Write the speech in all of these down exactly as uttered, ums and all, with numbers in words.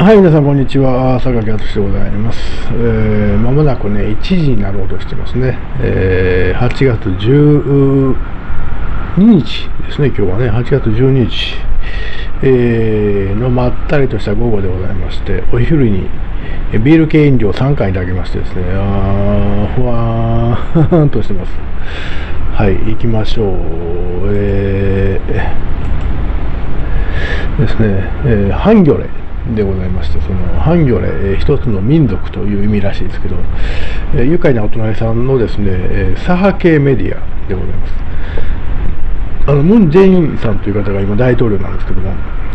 はい、皆さん、こんにちは。榊敦でございます。えー、まもなくね、いちじになろうとしてますね。えー、はちがつじゅうににちですね、今日はね、はちがつじゅうににち、えー、のまったりとした午後でございまして、お昼にビール系飲料さんかいいただきましてですね、あー、ふわーんとしてます。はい、行きましょう。えー、ですね、えー、ハンギョレでございまして、そのハンギョレ、えー、一つの民族という意味らしいですけど、えー、愉快なお隣さんのですね、えー、左派系メディアでございます。あのムン・ジェインさんという方が今大統領なんですけども、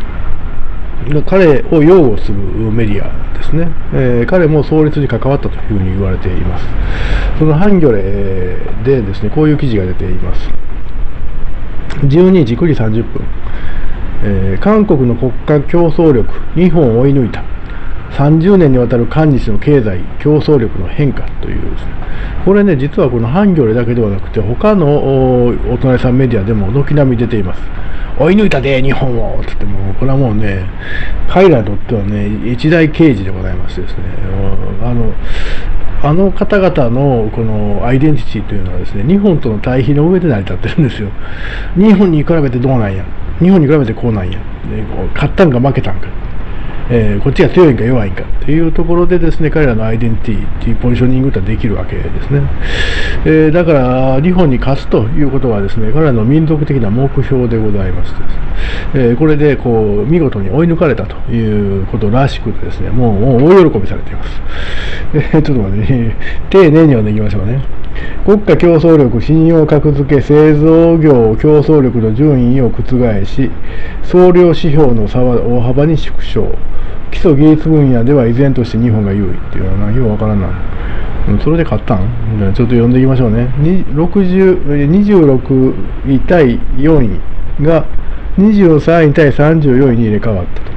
彼を擁護するメディアですね、えー、彼も創立に関わったというふうに言われています。そのハンギョレでですね、こういう記事が出ています。じゅうにじくじさんじゅっぷん、えー、韓国の国家競争力、日本を追い抜いた。さんじゅうねんにわたる韓日の経済競争力の変化というですね、これね、実はこのハンギョレだけではなくて、他のお隣さんメディアでも軒並み出ています。追い抜いたで、日本をつっても、これはもうね、彼らにとってはね、一大刑事でございましてですね、あの、あの方々のこのアイデンティティというのはですね、日本との対比の上で成り立ってるんですよ。日本に比べてどうなんや、日本に比べてこうなんや、勝ったんか負けたんか、えー、こっちが強いんか弱いんかというところでですね、彼らのアイデンティティというポジショニングができるわけですね。えー、だから日本に勝つということはですね、彼らの民族的な目標でございましてですね、えー、これでこう見事に追い抜かれたということらしくてですね、もう、もう大喜びされています。えー、ちょっと待ってね、丁寧に読んでいきましょうね。国家競争力、信用格付け、製造業競争力の順位を覆し、総量指標の差は大幅に縮小。基礎技術分野では依然として日本が優位っていうのはよくわからない。それで勝ったん？ちょっと読んでいきましょうね。ろくじゅう、にじゅうろくい対よんいがにじゅうさんい対さんじゅうよんいに入れ替わったと。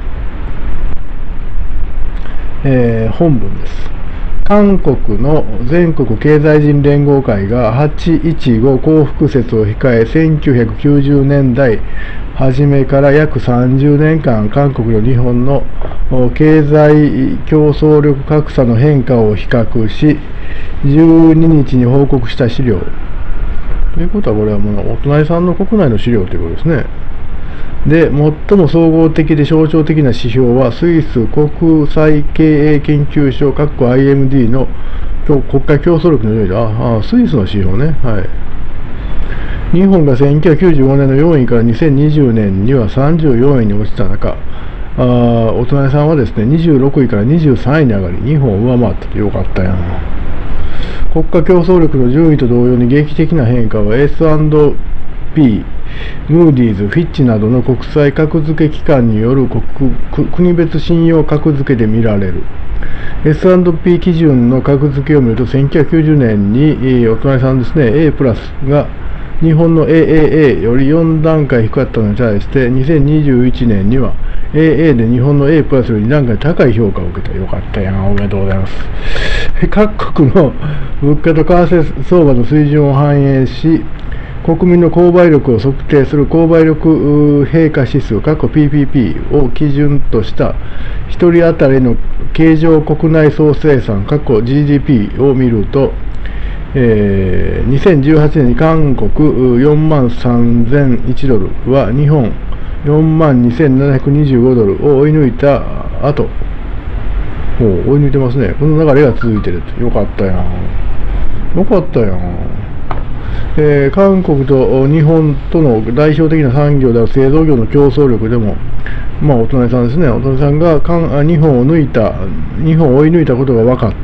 えー、本文です。韓国の全国経済人連合会がはちいちご光復節を控え、せんきゅうひゃくきゅうじゅうねんだい初めから約さんじゅうねんかん、韓国と日本の経済競争力格差の変化を比較し、じゅうににちに報告した資料。ということは、これはもうお隣さんの国内の資料ということですね。で、最も総合的で象徴的な指標は、スイス国際経営研究所、アイエムディー の国家競争力の上で、ああ、スイスの指標ね。はい。日本がせんきゅうひゃくきゅうじゅうごねんのよんいからにせんにじゅうねんにはさんじゅうよんいに落ちた中、あお隣さんはですね、にじゅうろくいからにじゅうさんいに上がり、日本を上回ったとよかったやん。国家競争力の順位と同様に劇的な変化は エスアンドピー、ムーディーズ、フィッチなどの国際格付け機関による 国, 国別信用格付けで見られる。エスアンドピー 基準の格付けを見ると、せんきゅうひゃくきゅうじゅうねんにお隣さんですね、A プラスが日本の エーエーエー よりよんだんかい低かったのに対して、にせんにじゅういちねんには エーエー で日本の A プラスよりにだんかい高い評価を受けた。よかったやん、おめでとうございます。各国の物価と為替相場の水準を反映し、国民の購買力を測定する購買力平価指数 ピーピーピー を基準としたひとり当たりの経常国内総生産 ジーディーピー を見ると、えー、にせんじゅうはちねんに韓国よんまんさんぜんいちドルは日本よんまんにせんななひゃくにじゅうごドルを追い抜いた後、もう追い抜いてますね。この流れが続いてる。よかったやん。よかったやん。えー、韓国と日本との代表的な産業である製造業の競争力でも、まあ、お隣さんですね、お隣さんが日本を抜いた、日本を追い抜いたことが分かった。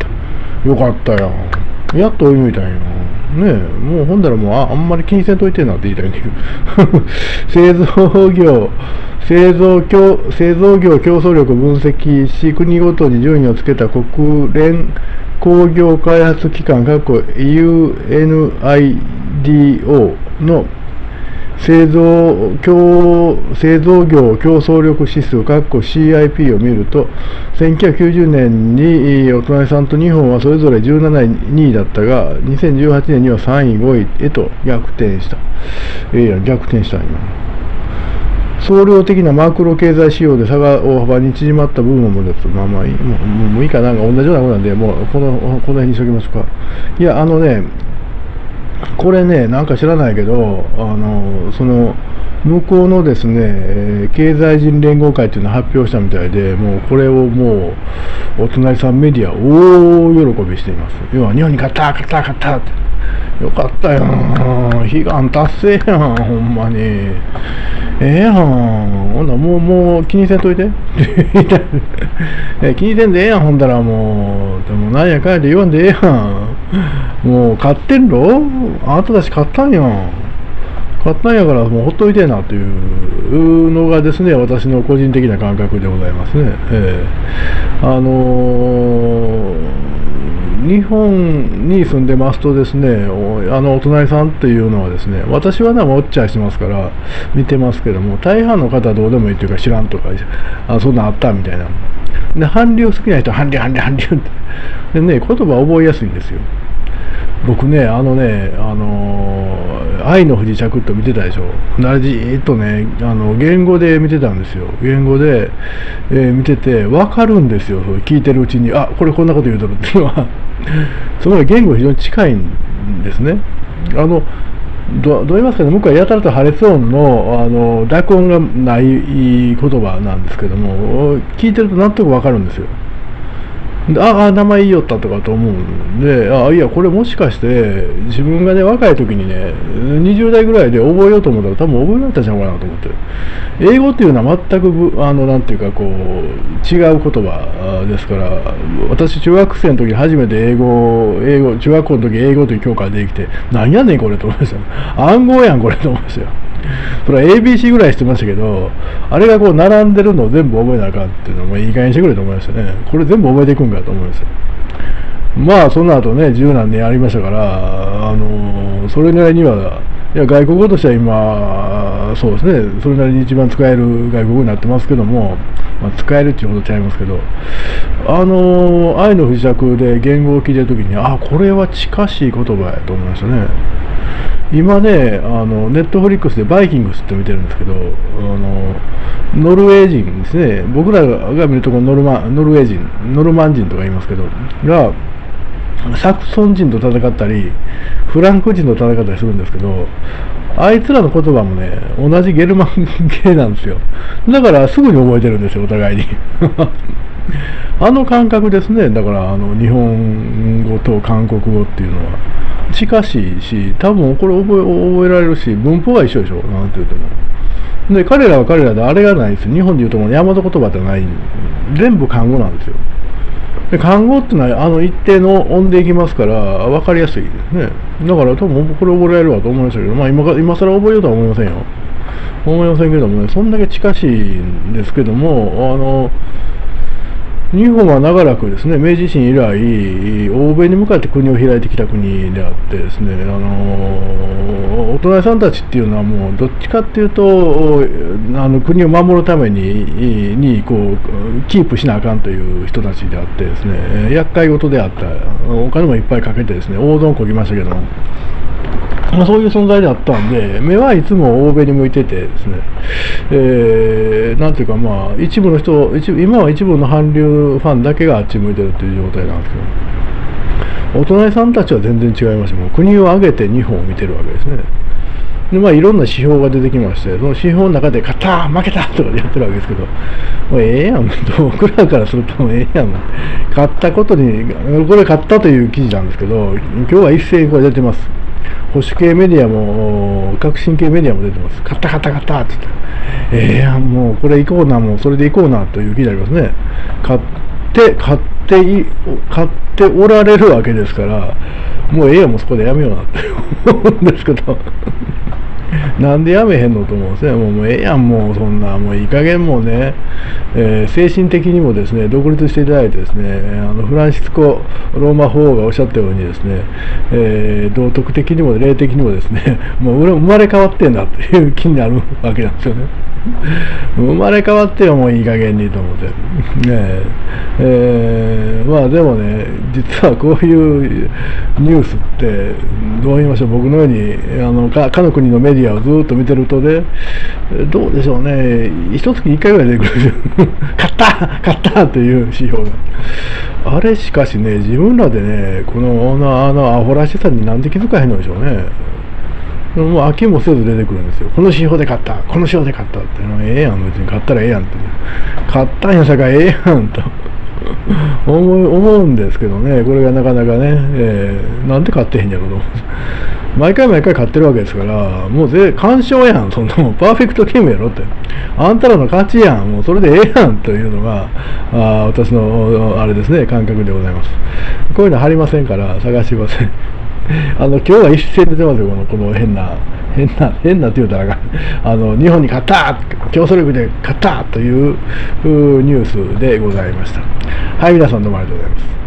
よかったよ。やっと追い抜いたんよ。ねえ、もうほんだらもう あ, あんまり気にせんといてんなって言いたいんだけど。製造業、製造業、製造業競争力を分析し、国ごとに順位をつけた国連工業開発機関 ユーエヌアイディーオー の製造競製造業競争力指数 シーアイピー を見ると、せんきゅうひゃくきゅうじゅうねんにお隣さんと日本はそれぞれじゅうなない、にいだったが、にせんじゅうはちねんにはさんい、ごいへと逆転した。ええやん、逆転したんや。 総量的なマクロ経済指標で差が大幅に縮まった部分もです。まあまあいい、もう、もういいかな、同じようなことなんで、もうこの、この辺にしときましょうか。いや、あのね、これね、なんか知らないけど、あの、その、向こうのですね、えー経済人連合会っていうのを発表したみたいで、もうこれをもう、お隣さんメディア、大喜びしています。要は、日本に勝った、勝った、勝ったって。よかったよ悲願達成やん、ほんまに。ええやん。ほんならもう、もう気にせんといて。え気にせんでええやん、ほんだらもう。でも、なんやかんやで言わんでええやん。もう、勝ってんろあなたたち勝ったんやん。勝ったんやから、もうほっといてえなというのがですね、私の個人的な感覚でございますね。ええあのー日本に住んでますとですね、おあのお隣さんっていうのはですね、私はね、ウォッチャーしてますから、見てますけども、大半の方はどうでもいいというか、知らんとか、あそんなんあったみたいな。で、韓流好きな人は、韓流、韓流、韓流って。でね、言葉覚えやすいんですよ。僕ね、あのね、あのー、愛の不時着って見てたでしょ。あれじーっとね、あの、言語で見てたんですよ。言語で、えー見てて、わかるんですよ。そう聞いてるうちに、あ、これこんなこと言うとるっていうのは。そのぐらい言語非常に近いんですね。あの、どどう言いますかね、向こうはやたらと破裂音の、あの、濁音がない言葉なんですけども、聞いてるとなんとなくわかるんですよ。でああ、名前言いよったとかと思うんで、あいや、これもしかして、自分がね、若い時にね、にじゅう代ぐらいで覚えようと思ったら、多分覚えられたんじゃないかなと思って。英語っていうのは全くぶ、あの、なんていうか、こう、違う言葉ですから、私、中学生の時に初めて英語、英語、中学校の時英語という教科ができて、なんやねんこれと思いました。暗号やん、これと思いましたよ。それは エービーシー ぐらいしてましたけど、あれがこう並んでるのを全部覚えなあかんっていうのもいい加減にしてくれと思いましたね。これ全部覚えていくんかと思いました。まあ、その後ね、十何年ありましたから、あのーそれなりには、いや、外国語としては今、そうですね、それなりに一番使える外国語になってますけども、まあ、使えるっていうほど違いますけど、あのー愛の不時着で言語を聞いてるときに、あ、これは近しい言葉やと思いましたね。今ね、あのネットフリックスでバイキングスって見てるんですけど、あのノルウェー人ですね、僕らが見るところノルマノルウェー人、ノルマン人とか言いますけど、がサクソン人と戦ったり、フランク人と戦ったりするんですけど、あいつらの言葉もね、同じゲルマン系なんですよ。だからすぐに覚えてるんですよ、お互いに。あの感覚ですね。だからあの日本語と韓国語っていうのは近しいし、多分これ覚え、覚えられるし、文法は一緒でしょ、なんて言うても。で、彼らは彼らであれがないです。日本で言うともう大和言葉ってない、全部漢語なんですよ。で、漢語ってのはあの一定の音でいきますから分かりやすいですね。だから多分これ覚えられるわと思いましたけど、まあ今か今更覚えようとは思いませんよ。思いませんけどもね、そんだけ近しいんですけども、あの日本は長らくですね、明治維新以来、欧米に向かって国を開いてきた国であってですね、あのお隣さんたちっていうのはもうどっちかっていうと、あの国を守るためににこうキープしなあかんという人たちであってですね、厄介事であった、お金もいっぱいかけてですね、大損こぎましたけども。まあ、そういう存在であったんで、目はいつも欧米に向いててですね、えー、なんていうか、まあ、一部の人、一部今は一部の韓流ファンだけがあっち向いてるという状態なんですけど、お隣さんたちは全然違いまして、もう国を挙げて日本を見てるわけですね。で、まあ、いろんな指標が出てきまして、その指標の中で、勝った、負けたとかでやってるわけですけど、もうええやん、僕らからするともうええやん、勝ったことに、これ勝ったという記事なんですけど、今日は一斉にこれ出てます。保守系メディアも、革新系メディアも出てます。勝った、勝った、勝ったって言って、ええやん、もうこれ行こうな、もうそれで行こうなという記事ありますね。勝って、勝ってい、勝っておられるわけですから、もうええやん、もうそこでやめようなって思うんですけど。なんでやめへんのと思うんですね。もう、もうええやん、もうそんな、もういい加減もうね、えー、精神的にもですね、独立していただいてですね、あのフランシスコ・ローマ法王がおっしゃったようにですね、えー、道徳的にも霊的にもですね、もう生まれ変わってんだという気になるわけなんですよね。生まれ変わってよ、もういい加減にと思って。ねええー、まあでもね、実はこういうニュースって、どう言いましょう、僕のように、あのか、かの国のメデディアをずっと見てるとね、どうでしょうね、一月にいっかいぐらい出てくるんですよ。勝った勝ったという指標が。あれしかしね、自分らでね、この、あの、あのアホらしさになんで気づかへんのでしょうね。もう飽きもせず出てくるんですよ。この指標で勝った、この指標で勝ったって、ええやん、別に勝ったらええやんって、ね、勝ったんやさかええやんと思う、思うんですけどね、これがなかなかね、えー、なんで勝ってへんやろと。毎回毎回勝ってるわけですから、もうぜ完勝やん、そんなもん、パーフェクトゲームやろって、あんたらの勝ちやん、もうそれでええやんというのが、あ私のあれですね、感覚でございます。こういうの貼りませんから、探してください。あの今日は一斉に出てますよ、このこの変な、変な、変なって言うたらあの日本に勝った、競争力で勝ったというニュースでございました。はい、皆さんどうもありがとうございます。